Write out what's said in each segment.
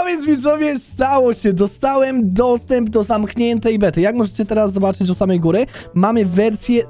więc widzowie, stało się. Dostałem dostęp do zamkniętej bety. Jak możecie teraz zobaczyć u samej góry, mamy wersję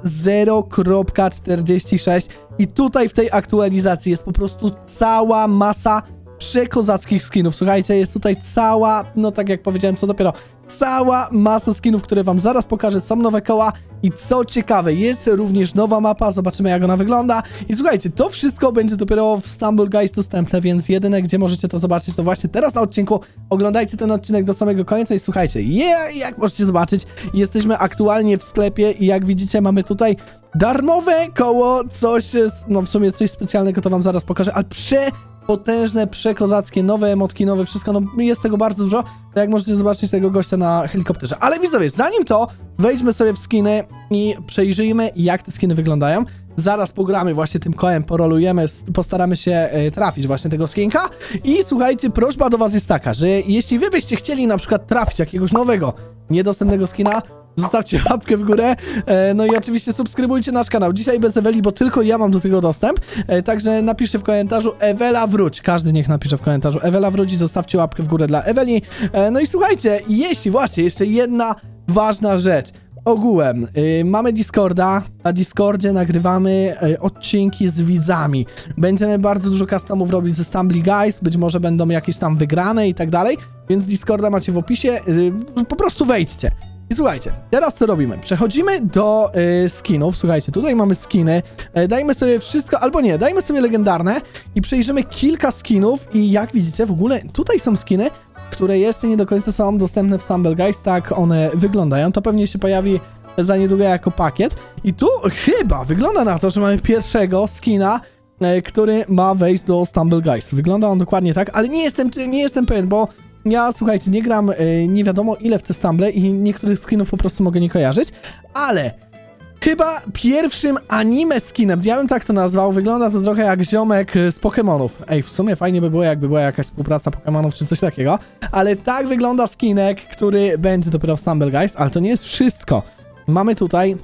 0.46 i tutaj w tej aktualizacji jest po prostu cała masa przekozackich skinów. Słuchajcie, jest tutaj cała, no tak jak powiedziałem, co dopiero, cała masa skinów, które wam zaraz pokażę. Są nowe koła i co ciekawe, jest również nowa mapa, zobaczymy jak ona wygląda. I słuchajcie, to wszystko będzie dopiero w Stumble Guys dostępne, więc jedyne, gdzie możecie to zobaczyć, to właśnie teraz na odcinku. Oglądajcie ten odcinek do samego końca i słuchajcie, jak możecie zobaczyć, jesteśmy aktualnie w sklepie i jak widzicie, mamy tutaj darmowe koło, coś, no w sumie coś specjalnego, to wam zaraz pokażę, ale potężne, przekozackie, nowe emotki, nowe wszystko, no jest tego bardzo dużo, to jak możecie zobaczyć tego gościa na helikopterze. Ale widzowie, zanim to, wejdźmy sobie w skiny i przejrzyjmy, jak te skiny wyglądają. Zaraz pogramy właśnie tym kołem, porolujemy, postaramy się trafić właśnie tego skinka. I słuchajcie, prośba do was jest taka, że jeśli wy byście chcieli na przykład trafić jakiegoś nowego, niedostępnego skina, zostawcie łapkę w górę, no i oczywiście subskrybujcie nasz kanał. Dzisiaj bez Eweli, bo tylko ja mam do tego dostęp, także napiszcie w komentarzu Ewela wróć. Każdy niech napisze w komentarzu Ewela wróć i zostawcie łapkę w górę dla Eweli. No i słuchajcie, jeśli właśnie, jeszcze jedna ważna rzecz. Ogółem, mamy Discorda, na Discordzie nagrywamy odcinki z widzami. Będziemy bardzo dużo customów robić ze Stumble Guys, być może będą jakieś tam wygrane i tak dalej, więc Discorda macie w opisie, po prostu wejdźcie. I słuchajcie, teraz co robimy? Przechodzimy do skinów, słuchajcie, tutaj mamy skiny, dajmy sobie wszystko, albo nie, dajmy sobie legendarne i przejrzymy kilka skinów i jak widzicie, w ogóle tutaj są skiny, które jeszcze nie do końca są dostępne w Stumble Guys, tak one wyglądają, to pewnie się pojawi za niedługo jako pakiet i tu chyba wygląda na to, że mamy pierwszego skina, który ma wejść do Stumble Guys. Wygląda on dokładnie tak, ale nie jestem pewien, bo ja, słuchajcie, nie gram nie wiadomo ile w te Stumble i niektórych skinów po prostu mogę nie kojarzyć, ale chyba pierwszym anime skinem, ja bym tak to nazwał, wygląda to trochę jak ziomek z Pokémonów. Ej, w sumie fajnie by było, jakby była jakaś współpraca Pokémonów czy coś takiego, ale tak wygląda skinek, który będzie dopiero w Stumble Guys, ale to nie jest wszystko. Mamy tutaj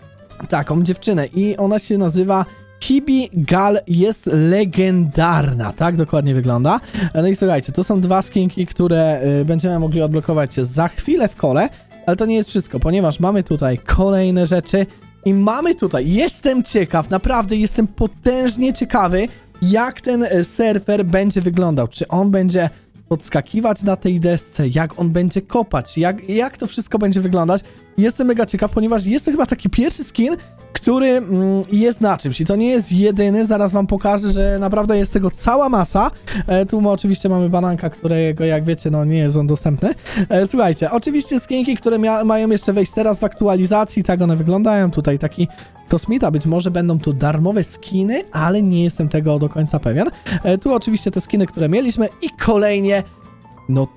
taką dziewczynę i ona się nazywa Kibi Gal, jest legendarna, tak dokładnie wygląda. No i słuchajcie, to są dwa skinki, które będziemy mogli odblokować za chwilę w kole, ale to nie jest wszystko, ponieważ mamy tutaj kolejne rzeczy i mamy tutaj, jestem ciekaw, naprawdę jestem potężnie ciekawy, jak ten surfer będzie wyglądał, czy on będzie podskakiwać na tej desce, jak on będzie kopać, jak to wszystko będzie wyglądać. Jestem mega ciekaw, ponieważ jest to chyba taki pierwszy skin, który jest na czymś i to nie jest jedyny, zaraz wam pokażę, że naprawdę jest tego cała masa. Tu my oczywiście mamy bananka, którego jak wiecie, no nie jest on dostępny. Słuchajcie, oczywiście skinki, które mają jeszcze wejść teraz w aktualizacji, tak one wyglądają, tutaj taki kosmita, być może będą tu darmowe skiny, ale nie jestem tego do końca pewien. Tu oczywiście te skiny, które mieliśmy i kolejnie, no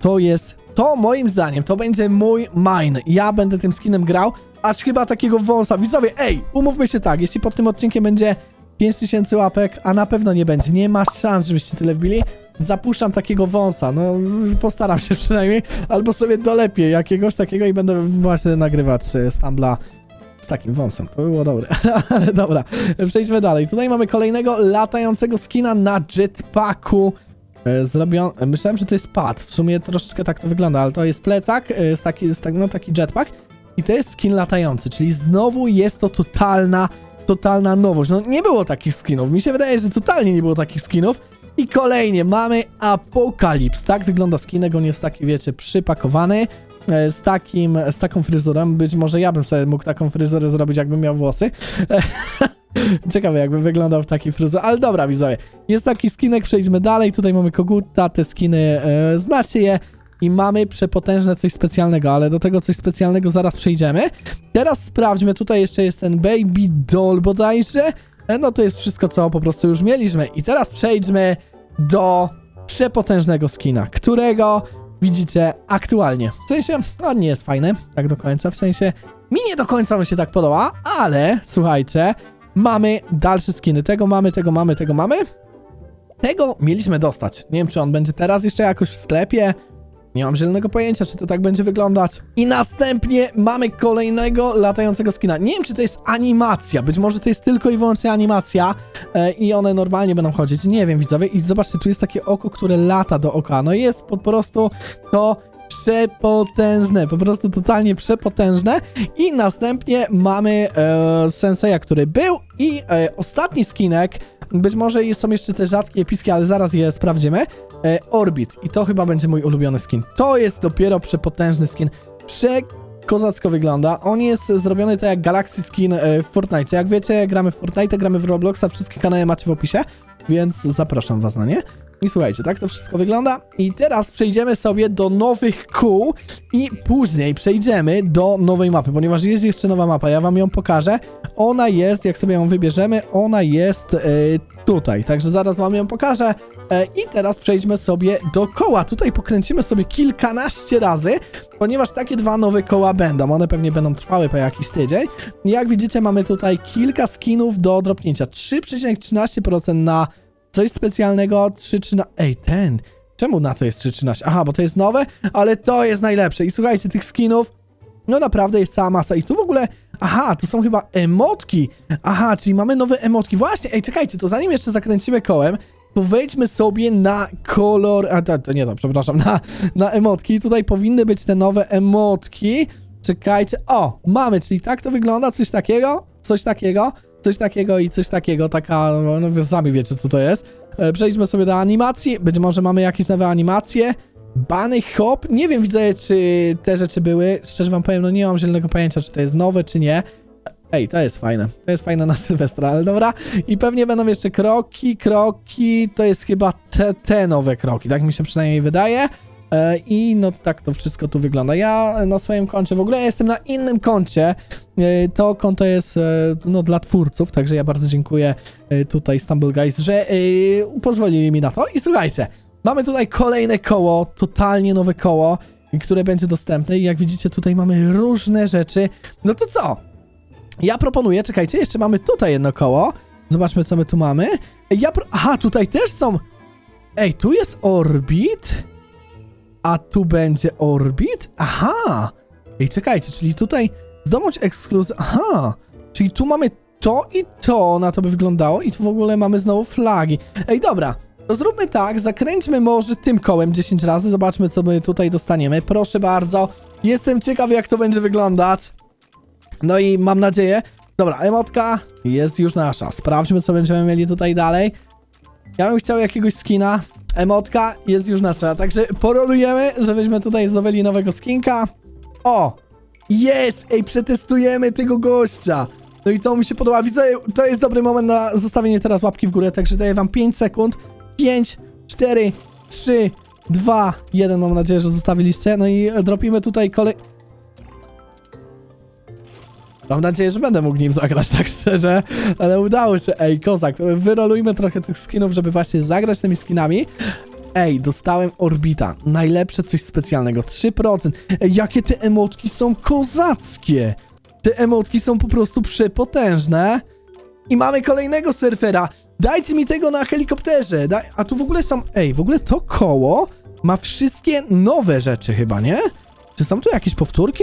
to moim zdaniem, to będzie mój main. Ja będę tym skinem grał, aż chyba takiego wąsa. Widzowie, ej, umówmy się tak, jeśli pod tym odcinkiem będzie 5000 łapek, a na pewno nie będzie, nie ma szans, żebyście tyle wbili, zapuszczam takiego wąsa, no postaram się przynajmniej, albo sobie dolepię jakiegoś takiego i będę właśnie nagrywać Stumbla z takim wąsem. To by było dobre, ale dobra, przejdźmy dalej. Tutaj mamy kolejnego latającego skina na jetpacku. Myślałem, że to jest pad, w sumie troszeczkę tak to wygląda, ale to jest plecak, taki jetpack i to jest skin latający, czyli znowu jest to totalna nowość. No nie było takich skinów, mi się wydaje, że totalnie nie było takich skinów. I kolejnie mamy Apokalips, tak wygląda skinek, on jest taki, wiecie, przypakowany, z taką fryzurą, być może ja bym sobie mógł taką fryzurę zrobić, jakbym miał włosy. Ciekawe, jakby wyglądał w takiej fryzurze, ale dobra, widzowie, jest taki skinek, przejdźmy dalej, tutaj mamy koguta, te skiny, znacie je i mamy przepotężne coś specjalnego, ale do tego coś specjalnego zaraz przejdziemy. Teraz sprawdźmy, tutaj jeszcze jest ten Baby Doll bodajże, no to jest wszystko, co po prostu już mieliśmy i teraz przejdźmy do przepotężnego skina, którego widzicie aktualnie, w sensie, on nie jest fajny, tak do końca, w sensie, mi nie do końca on się tak podoba, ale słuchajcie, mamy dalsze skiny. Tego mamy. Tego mieliśmy dostać. Nie wiem, czy on będzie teraz jeszcze jakoś w sklepie. Nie mam zielonego pojęcia, czy to tak będzie wyglądać. I następnie mamy kolejnego latającego skina. Nie wiem, czy to jest animacja. Być może to jest tylko i wyłącznie animacja i one normalnie będą chodzić. Nie wiem, widzowie. I zobaczcie, tu jest takie oko, które lata do oka. No jest po prostu to przepotężne. Po prostu totalnie przepotężne. I następnie mamy Senseja, który był i ostatni skinek. Być może są jeszcze te rzadkie, epickie, ale zaraz je sprawdzimy. Orbit. I to chyba będzie mój ulubiony skin. To jest dopiero przepotężny skin. Przekozacko wygląda. On jest zrobiony tak jak Galaxy Skin w Fortnite. Jak wiecie, gramy w Fortnite, gramy w Robloxa. Wszystkie kanały macie w opisie, więc zapraszam was na nie. I słuchajcie, tak to wszystko wygląda. I teraz przejdziemy sobie do nowych kół i później przejdziemy do nowej mapy, ponieważ jest jeszcze nowa mapa. Ja wam ją pokażę. Ona jest, jak sobie ją wybierzemy, ona jest tutaj. Także zaraz wam ją pokażę. I teraz przejdźmy sobie do koła. Tutaj pokręcimy sobie kilkanaście razy, ponieważ takie dwa nowe koła będą. One pewnie będą trwały po jakiś tydzień. Jak widzicie, mamy tutaj kilka skinów do dropnięcia. 3,13% na coś specjalnego, 3,13... Ej, ten... Czemu na to jest 3,13? Aha, bo to jest nowe, ale to jest najlepsze. I słuchajcie, tych skinów, no naprawdę jest cała masa. I tu w ogóle... Aha, to są chyba emotki. Aha, czyli mamy nowe emotki. Właśnie, ej, czekajcie, to zanim jeszcze zakręcimy kołem, to wejdźmy sobie na kolor... A, to nie to, przepraszam, na emotki. Tutaj powinny być te nowe emotki. Czekajcie. O, mamy, czyli tak to wygląda, coś takiego, coś takiego. Coś takiego i coś takiego, taka, no wy sami wiecie co to jest. Przejdźmy sobie do animacji, być może mamy jakieś nowe animacje. Bunny Hop, nie wiem, widzę, czy te rzeczy były, szczerze wam powiem, no nie mam zielonego pojęcia, czy to jest nowe, czy nie. Ej, to jest fajne na Sylwestra, ale dobra. I pewnie będą jeszcze kroki, to jest chyba te nowe kroki, tak mi się przynajmniej wydaje. I no tak to wszystko tu wygląda. Ja na swoim koncie, w ogóle jestem na innym koncie. To konto jest no dla twórców, także ja bardzo dziękuję tutaj Stumble Guys, że pozwolili mi na to. I słuchajcie, mamy tutaj kolejne koło, totalnie nowe koło, które będzie dostępne i jak widzicie tutaj mamy różne rzeczy. No to co? Ja proponuję, czekajcie, jeszcze mamy tutaj jedno koło. Zobaczmy co my tu mamy. Aha, tutaj też są... Ej, tu jest Orbit... A tu będzie Orbit? Aha! Ej, czekajcie, czyli tutaj zdobądź ekskluzyw... Aha! Czyli tu mamy to i to, na to by wyglądało i tu w ogóle mamy znowu flagi. Ej, dobra, to zróbmy tak, zakręćmy może tym kołem 10 razy, zobaczmy co my tutaj dostaniemy. Proszę bardzo, jestem ciekaw jak to będzie wyglądać. No i mam nadzieję... Dobra, emotka jest już nasza. Sprawdźmy co będziemy mieli tutaj dalej. Ja bym chciał jakiegoś skina... Emotka jest już nasza, także porolujemy, żebyśmy tutaj zdobyli nowego skinka. O! Jest! Ej, przetestujemy tego gościa! No i to mi się podoba. Widzę, to jest dobry moment na zostawienie teraz łapki w górę, także daję wam 5 sekund. 5, 4, 3, 2, 1. Mam nadzieję, że zostawiliście. No i dropimy tutaj Mam nadzieję, że będę mógł nim zagrać, tak szczerze, ale udało się. Ej, kozak, wyrolujmy trochę tych skinów, żeby właśnie zagrać tymi skinami. Ej, dostałem Orbita. Najlepsze coś specjalnego. 3%. Ej, jakie te emotki są kozackie. Te emotki są po prostu przepotężne. I mamy kolejnego surfera. Dajcie mi tego na helikopterze. A tu w ogóle są... Ej, w ogóle to koło ma wszystkie nowe rzeczy chyba, nie? Czy są tu jakieś powtórki?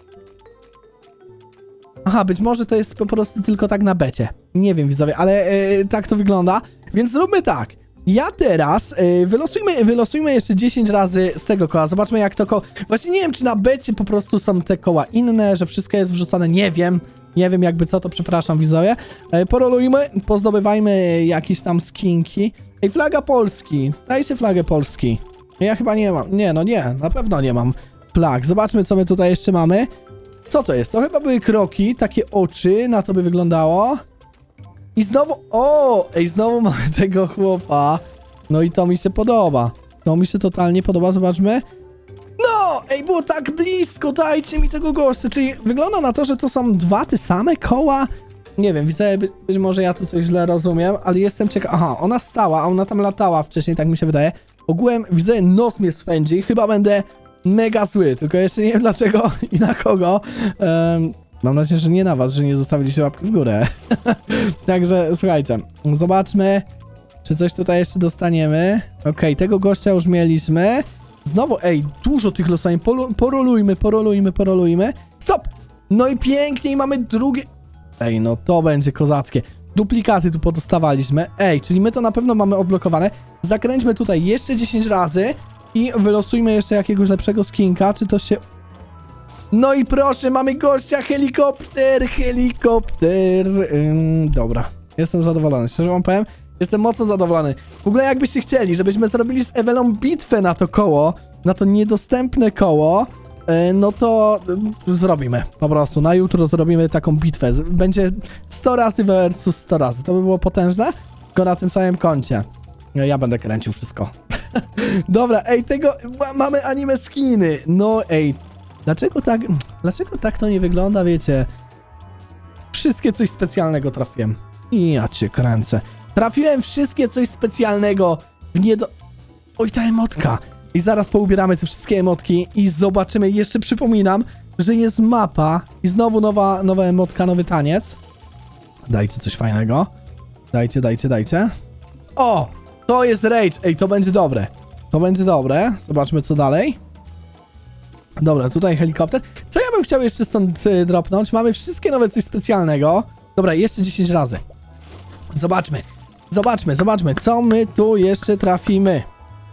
Aha, być może to jest po prostu tylko tak na becie. Nie wiem, widzowie, ale tak to wygląda. Więc zróbmy tak. Ja teraz wylosujmy jeszcze 10 razy z tego koła. Zobaczmy jak to koło... Właśnie nie wiem, czy na becie po prostu są te koła inne, że wszystko jest wrzucone. Nie wiem. Nie wiem jakby co, to przepraszam, widzowie. Porolujmy, pozdobywajmy jakieś tam skinki. Ej, flaga Polski. Dajcie flagę Polski. Ja chyba nie mam. Nie, no nie. Na pewno nie mam flag. Zobaczmy, co my tutaj jeszcze mamy. Co to jest? To chyba były kroki, takie oczy, na to by wyglądało. I znowu, o! Ej, znowu mamy tego chłopa. No i to mi się podoba. To mi się totalnie podoba, zobaczmy. No! Ej, było tak blisko, dajcie mi tego gościa. Czyli wygląda na to, że to są dwa te same koła. Nie wiem, widzę, być może ja tu coś źle rozumiem, ale jestem ciekaw. Aha, ona stała, a ona tam latała wcześniej, tak mi się wydaje. Ogółem, widzę, nos mnie swędzi, chyba będę mega zły, tylko jeszcze nie wiem dlaczego i na kogo. Mam nadzieję, że nie na was, że nie zostawiliście łapki w górę. Także słuchajcie, zobaczmy, czy coś tutaj jeszcze dostaniemy. Okej, tego gościa już mieliśmy. Znowu, ej, dużo tych losami. Porolujmy. Stop! No i pięknie, i mamy drugie... Ej, no to będzie kozackie. Duplikaty tu podostawaliśmy. Ej, czyli my to na pewno mamy odblokowane. Zakręćmy tutaj jeszcze 10 razy i wylosujmy jeszcze jakiegoś lepszego skinka. Czy to się... No i proszę, mamy gościa, helikopter. Dobra, jestem zadowolony, szczerze wam powiem. Jestem mocno zadowolony. W ogóle jakbyście chcieli, żebyśmy zrobili z Ewelą bitwę na to koło, na to niedostępne koło, no to zrobimy. Po prostu na jutro zrobimy taką bitwę. Będzie 100 razy versus 100 razy. To by było potężne, tylko na tym samym koncie. Ja będę kręcił wszystko. Dobra, ej, mamy anime skiny. No ej, dlaczego tak to nie wygląda, wiecie? Wszystkie coś specjalnego trafiłem. Ja cię kręcę. Trafiłem wszystkie coś specjalnego w Oj, ta emotka. I zaraz poubieramy te wszystkie emotki i zobaczymy. Jeszcze przypominam, że jest mapa i znowu nowa emotka, nowy taniec. Dajcie coś fajnego. Dajcie. O! To jest rage. Ej, to będzie dobre. Zobaczmy, co dalej. Dobra, tutaj helikopter. Co ja bym chciał jeszcze stąd dropnąć? Mamy wszystkie nowe coś specjalnego. Dobra, jeszcze 10 razy. Zobaczmy, co my tu jeszcze trafimy.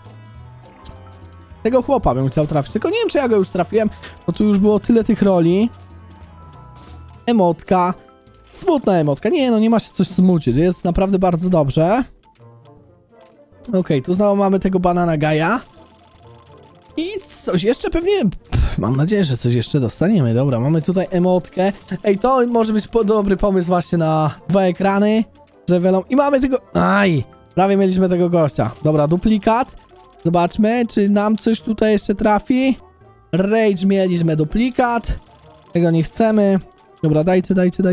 Tego chłopa bym chciał trafić, tylko nie wiem, czy ja go już trafiłem, bo tu już było tyle tych roli. Emotka. Smutna emotka. Nie, no nie ma się coś smucić, jest naprawdę bardzo dobrze. Okej, tu znowu mamy tego banana gaja. I coś jeszcze pewnie... Mam nadzieję, że coś jeszcze dostaniemy. Dobra, mamy tutaj emotkę. Ej, to może być dobry pomysł właśnie na 2 ekrany z Ewelą. I mamy tego... Aj! Prawie mieliśmy tego gościa. Dobra, duplikat. Zobaczmy, czy nam coś tutaj jeszcze trafi. Rage mieliśmy duplikat. Tego nie chcemy. Dobra, dajcie.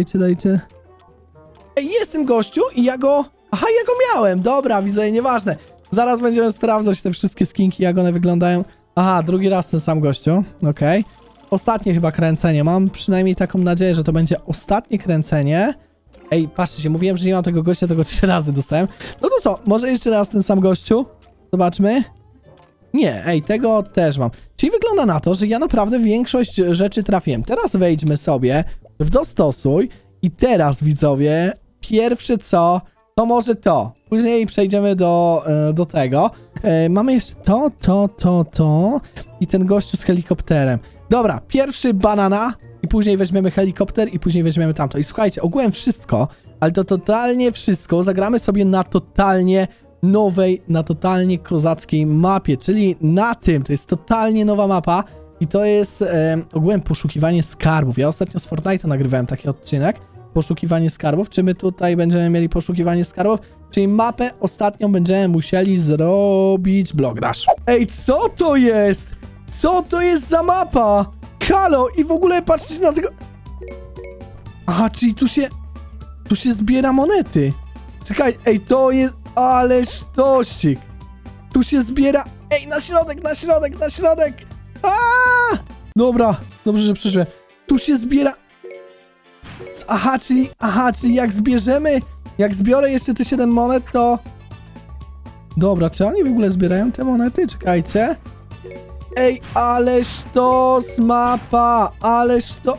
Ej, jest ten gościu i ja go... Aha, ja go miałem. Dobra, widzę, nieważne. Zaraz będziemy sprawdzać te wszystkie skinki, jak one wyglądają. Aha, drugi raz ten sam gościu. Okej. Ostatnie chyba kręcenie. Mam przynajmniej taką nadzieję, że to będzie ostatnie kręcenie. Ej, patrzcie się, mówiłem, że nie mam tego gościa, tego 3 razy dostałem. No to co, może jeszcze raz ten sam gościu? Zobaczmy. Nie, ej, tego też mam. Czyli wygląda na to, że ja naprawdę większość rzeczy trafiłem. Teraz wejdźmy sobie w dostosuj i teraz, widzowie, pierwsze co, to może to. Później przejdziemy do tego. Mamy jeszcze to i ten gościu z helikopterem. Dobra, pierwszy banana i później weźmiemy helikopter i później weźmiemy tamto. I słuchajcie, ogółem wszystko, ale to totalnie wszystko zagramy sobie na totalnie nowej, na totalnie kozackiej mapie, czyli na tym, to jest totalnie nowa mapa i to jest ogółem poszukiwanie skarbów. Ja ostatnio z Fortnite'a nagrywałem taki odcinek, poszukiwanie skarbów. Czy my tutaj będziemy mieli poszukiwanie skarbów? Czyli mapę ostatnią będziemy musieli zrobić Block Dash. Ej, co to jest? Co to jest za mapa? Halo, i w ogóle patrzcie na tego... Aha, czyli tu się zbiera monety. Czekaj, ej, to jest... Ale sztosik. Tu się zbiera... Ej, na środek! Aaaa! Dobra, dobrze, że przyszłem. Tu się zbiera... Aha, czyli jak zbiorę jeszcze te 7 monet, to... Dobra, czy oni w ogóle zbierają te monety? Czekajcie. Ej, ależ to mapa, ależ to...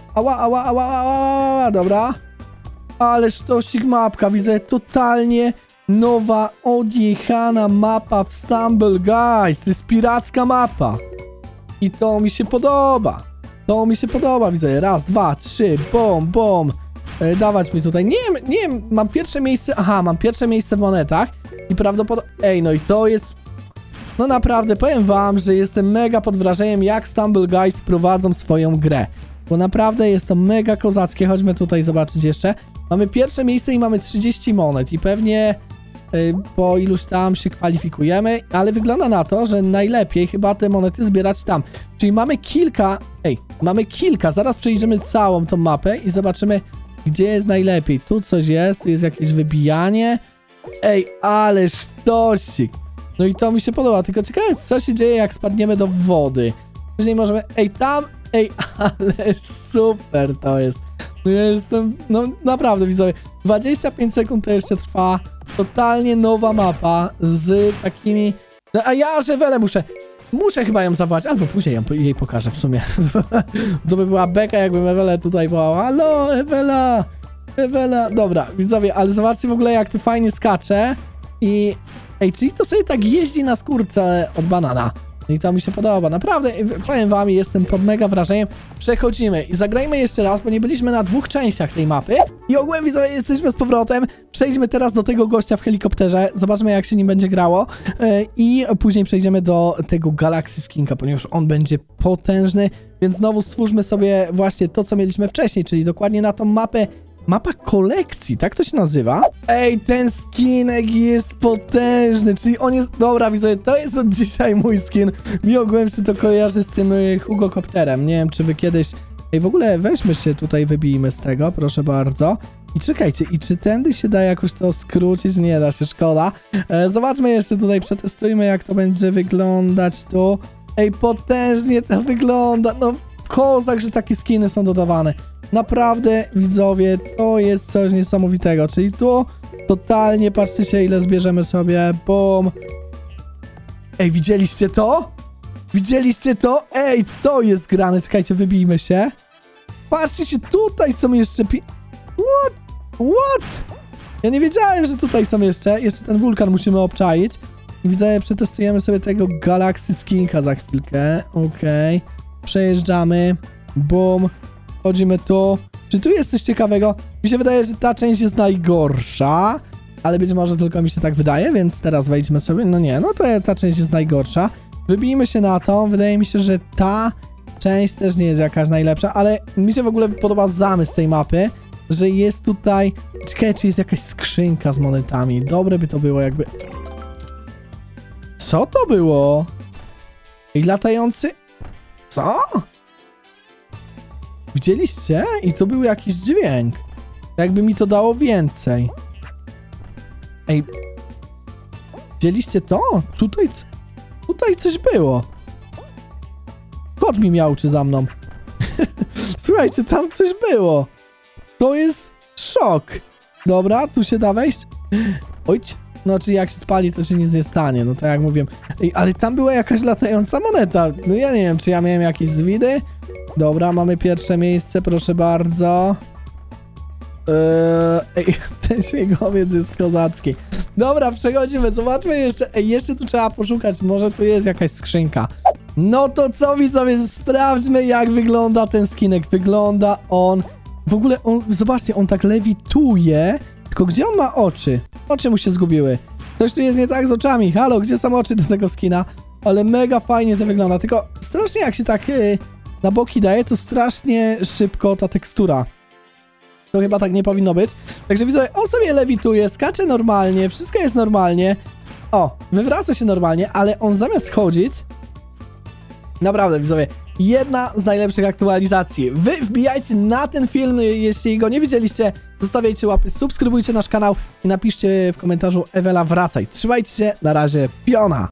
Ała, dobra. Ależ to mapka, widzę totalnie nowa, odjechana mapa w Stumble Guys. To jest piracka mapa. I to mi się podoba. Widzę. Raz, 2, 3, bom. Dawać mi tutaj. Nie wiem, mam pierwsze miejsce. Aha, mam pierwsze miejsce w monetach. I prawdopodobnie... Ej, no i to jest... No naprawdę, powiem wam, że jestem mega pod wrażeniem, jak Stumble Guys prowadzą swoją grę. Bo naprawdę jest to mega kozackie. Chodźmy tutaj zobaczyć jeszcze. Mamy pierwsze miejsce i mamy 30 monet. I pewnie po iluś tam się kwalifikujemy. Ale wygląda na to, że najlepiej chyba te monety zbierać tam. Czyli mamy kilka... mamy kilka. Zaraz przejdziemy całą tą mapę i zobaczymy, gdzie jest najlepiej. Tu coś jest, tu jest jakieś wybijanie. Ej, ale sztosik. No i to mi się podoba, tylko ciekawe, co się dzieje, jak spadniemy do wody. Później możemy... Ej, ale super to jest. No ja jestem... No naprawdę, widzowie. 25 sekund to jeszcze trwa. Totalnie nowa mapa z takimi... No, a ja żewelę muszę. Muszę chyba ją zawołać, albo później jej pokażę w sumie. To by była beka, jakbym Ewelę tutaj wołała. Halo, Ewela! Ewela! Dobra, widzowie, ale zobaczcie w ogóle, jak tu fajnie skacze. I... Ej, czyli to sobie tak jeździ na skórce od banana. I to mi się podoba, naprawdę, powiem wam, jestem pod mega wrażeniem. Przechodzimy i zagrajmy jeszcze raz, bo nie byliśmy na 2 częściach tej mapy. I ogółem, widzowie, jesteśmy z powrotem. Przejdźmy teraz do tego gościa w helikopterze, zobaczmy, jak się nim będzie grało. I później przejdziemy do tego Galaxy Skinka, ponieważ on będzie potężny. Więc znowu stwórzmy sobie właśnie to, co mieliśmy wcześniej, czyli dokładnie na tą mapę. Mapa kolekcji, tak to się nazywa? Ej, ten skinek jest potężny, czyli on jest... Dobra, widzowie, to jest od dzisiaj mój skin. Mi ogółem się to kojarzy z tym Hugokopterem. Nie wiem, czy wy kiedyś... Ej, w ogóle weźmy się tutaj, wybijmy z tego, proszę bardzo. I czekajcie, i czy tędy się da jakoś to skrócić? Nie da się, szkoda. Zobaczmy jeszcze tutaj, przetestujmy, jak to będzie wyglądać tu. Ej, potężnie to wygląda, no kozak, że takie skiny są dodawane. Naprawdę, widzowie, to jest coś niesamowitego, czyli tu totalnie, patrzcie się, ile zbierzemy sobie, bum. Ej, widzieliście to? Widzieliście to? Ej, co jest grane? Czekajcie, wybijmy się. Patrzcie się, tutaj są jeszcze What? Ja nie wiedziałem, że tutaj są jeszcze ten wulkan musimy obczaić. I widzowie, przetestujemy sobie tego Galaxy Skinka za chwilkę, okej. Przejeżdżamy, bum. Wchodzimy tu. Czy tu jest coś ciekawego? Mi się wydaje, że ta część jest najgorsza, ale być może tylko mi się tak wydaje, więc teraz wejdźmy sobie. No nie, no to ta część jest najgorsza. Wybijmy się na tą. Wydaje mi się, że ta część też nie jest jakaś najlepsza, ale mi się w ogóle podoba zamysł tej mapy, że jest tutaj... Ciekawe, czy jest jakaś skrzynka z monetami. Dobre by to było, jakby... Co to było? I latający... Co? Widzieliście? I to był jakiś dźwięk. Jakby mi to dało więcej. Ej. Widzieliście to? Tutaj coś było. Kot mi miauczy za mną. Słuchajcie, tam coś było. To jest szok. Dobra, tu się da wejść. Ojć. No, czyli jak się spali, to się nic nie stanie. No tak jak mówiłem. Ej, ale tam była jakaś latająca moneta. No ja nie wiem, czy ja miałem jakieś zwidy. Dobra, mamy pierwsze miejsce, proszę bardzo. Ej, ten śmigłowiec jest kozacki. Dobra, przechodzimy, zobaczmy jeszcze. Ej, jeszcze tu trzeba poszukać, może tu jest jakaś skrzynka. No to co, widzowie, sprawdźmy, jak wygląda ten skinek. Wygląda on... W ogóle on, zobaczcie, on tak lewituje. Tylko gdzie on ma oczy? Oczy mu się zgubiły. Coś tu jest nie tak z oczami. Halo, gdzie są oczy do tego skina? Ale mega fajnie to wygląda. Tylko strasznie jak się tak... na boki daje, to strasznie szybko ta tekstura. To chyba tak nie powinno być. Także widzę, on sobie lewituje, skacze normalnie, wszystko jest normalnie. O, wywraca się normalnie, ale on zamiast chodzić... Naprawdę, widzowie, jedna z najlepszych aktualizacji. Wy wbijajcie na ten film, jeśli go nie widzieliście, zostawiajcie łapy, subskrybujcie nasz kanał i napiszcie w komentarzu Ewela wracaj. Trzymajcie się, na razie, piona!